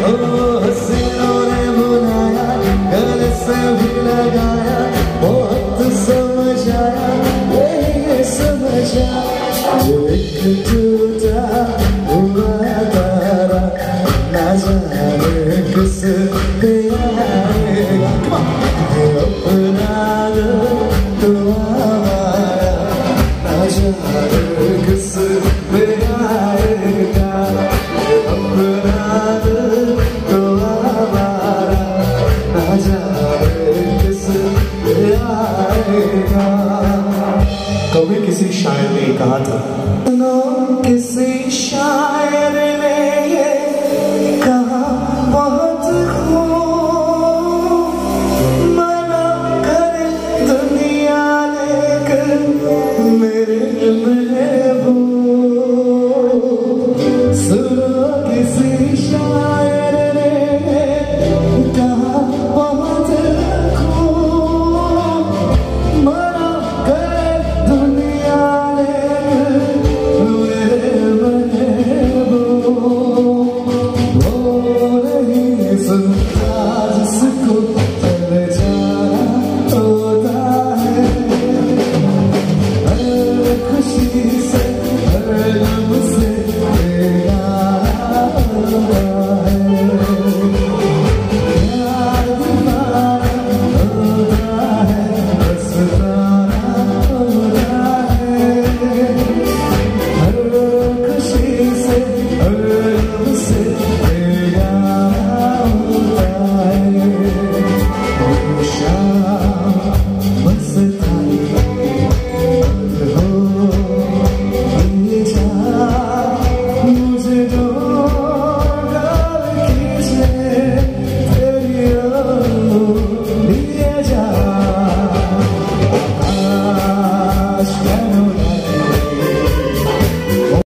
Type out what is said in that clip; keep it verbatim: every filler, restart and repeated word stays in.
हसीनों ने बुलाया, गले से भी लगाया, बहुत समझ आया, यही समझ आया, जो एक टूटा हुआ तारा ना जाने किस पे आएगा। अपना तो हमारा ना जाने किस पे आएगा। अपना तो हमारा ना जाने किस पे आएगा। कभी किसी शायर ने कहा था